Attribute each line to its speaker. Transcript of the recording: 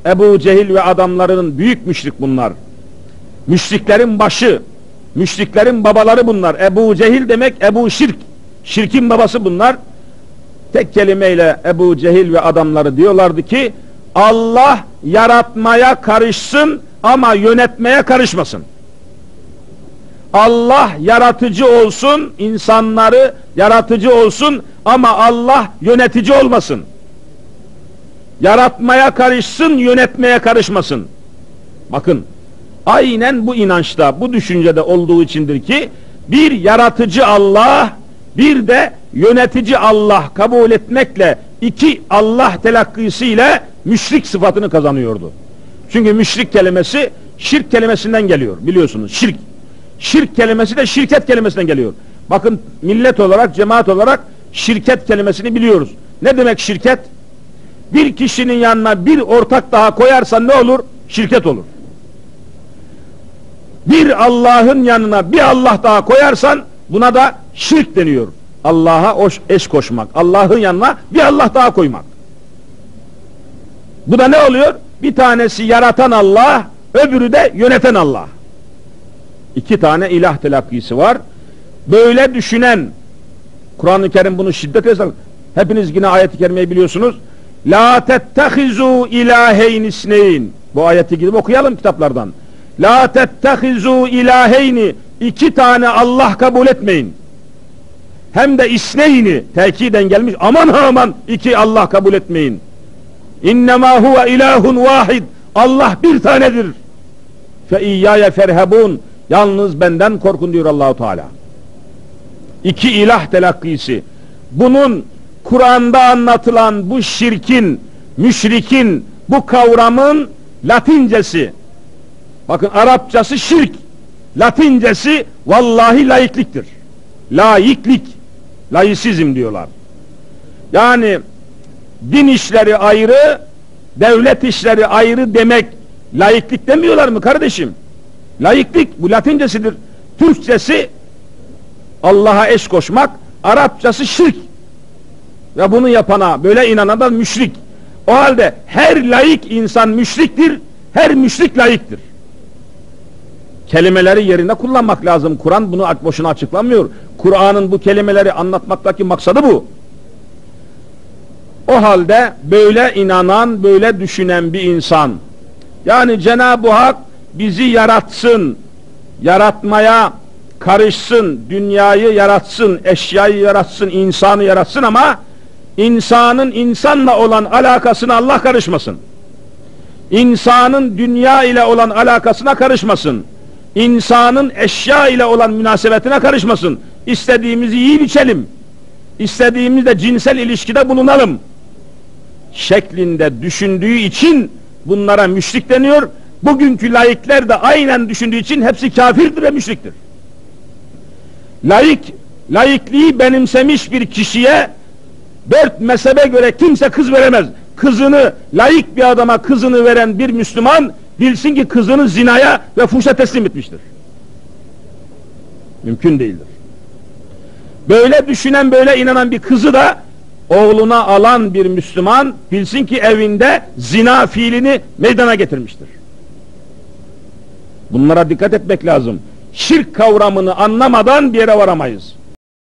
Speaker 1: Ebu Cehil ve adamlarının büyük müşrik bunlar. Müşriklerin başı, müşriklerin babaları bunlar. Ebu Cehil demek Ebu Şirk. Şirkin babası bunlar. Tek kelimeyle Ebu Cehil ve adamları diyorlardı ki Allah yaratmaya karışsın ama yönetmeye karışmasın. Allah yaratıcı olsun, insanları yaratıcı olsun ama Allah yönetici olmasın. Yaratmaya karışsın, yönetmeye karışmasın. Bakın, aynen bu inançta, bu düşüncede olduğu içindir ki bir yaratıcı Allah, bir de yönetici Allah kabul etmekle iki Allah telakkisiyle müşrik sıfatını kazanıyordu. Çünkü müşrik kelimesi şirk kelimesinden geliyor, biliyorsunuz, şirk. Şirk kelimesi de şirket kelimesinden geliyor. Bakın, millet olarak, cemaat olarak şirket kelimesini biliyoruz. Ne demek şirket? Bir kişinin yanına bir ortak daha koyarsan ne olur? Şirket olur. Bir Allah'ın yanına bir Allah daha koyarsan buna da şirk deniyor. Allah'a eş koşmak. Allah'ın yanına bir Allah daha koymak. Bu da ne oluyor? Bir tanesi yaratan Allah, öbürü de yöneten Allah. İki tane ilah telakkisi var. Böyle düşünen, Kur'an-ı Kerim bunu şiddetle yazar. Hepiniz yine ayet-i kerimeyi biliyorsunuz. La tettehizu ilaheyn isneyn. Bu ayeti gidip okuyalım kitaplardan. La tettehizu ilaheyni. İki tane Allah kabul etmeyin. Hem de isneyni tekiden gelmiş. Aman ha aman, iki Allah kabul etmeyin. İnnemâ huve ilâhun vâhid. Allah bir tanedir. Fe iyyâye ferhebûn. Yalnız benden korkun diyor Allah-u Teala. İki ilah telakkisi. Bunun Kur'an'da anlatılan bu şirkin, müşrikin, bu kavramın Latincesi. Bakın, Arapçası şirk, Latincesi vallahi laikliktir. Laiklik, laisizm diyorlar. Yani din işleri ayrı, devlet işleri ayrı demek laiklik demiyorlar mı kardeşim? Laiklik bu Latincesidir. Türkçesi Allah'a eş koşmak, Arapçası şirk. Ve bunu yapana, böyle inanana da müşrik. O halde her laik insan müşriktir, her müşrik laiktir. Kelimeleri yerinde kullanmak lazım. Kur'an bunu boşuna açıklamıyor. Kur'an'ın bu kelimeleri anlatmaktaki maksadı bu. O halde böyle inanan, böyle düşünen bir insan, yani Cenab-ı Hak bizi yaratsın, yaratmaya karışsın, dünyayı yaratsın, eşyayı yaratsın, insanı yaratsın ama insanın insanla olan alakasına Allah karışmasın. İnsanın dünya ile olan alakasına karışmasın. İnsanın eşya ile olan münasebetine karışmasın. İstediğimizi yiyip içelim. İstediğimizde cinsel ilişkide bulunalım şeklinde düşündüğü için bunlara müşrik deniyor. Bugünkü laikler de aynen düşündüğü için hepsi kafirdir ve müşriktir. Laikliği benimsemiş bir kişiye 4 mezhebe göre kimse kız veremez. Kızını, laik bir adama kızını veren bir Müslüman bilsin ki kızını zinaya ve fuhşa teslim etmiştir. Mümkün değildir. Böyle düşünen, böyle inanan bir kızı da oğluna alan bir Müslüman bilsin ki evinde zina fiilini meydana getirmiştir. Bunlara dikkat etmek lazım. Şirk kavramını anlamadan bir yere varamayız.